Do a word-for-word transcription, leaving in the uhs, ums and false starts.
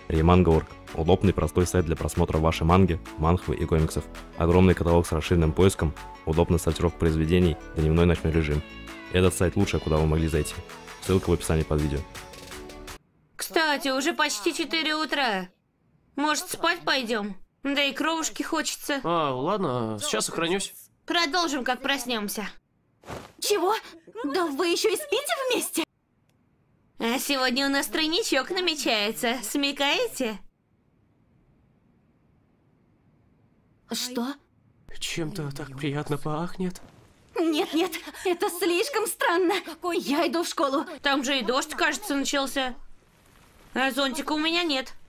ReManga.org – удобный простой сайт для просмотра вашей манги, манхвы и комиксов. Огромный каталог с расширенным поиском, удобная сортировка произведений, дневной и ночной режим. Этот сайт лучшее, куда вы могли зайти. Ссылка в описании под видео. Кстати, уже почти четыре утра. Может, спать пойдем? Да и кровушки хочется. А, ладно, сейчас сохранюсь. Продолжим, как проснемся. Чего? Да вы еще и спите вместе? А сегодня у нас тройничок намечается. Смекаете? Что? Чем-то так приятно пахнет. Нет, нет, это слишком странно. Я иду в школу. Там же и дождь, кажется, начался. А зонтика у меня нет.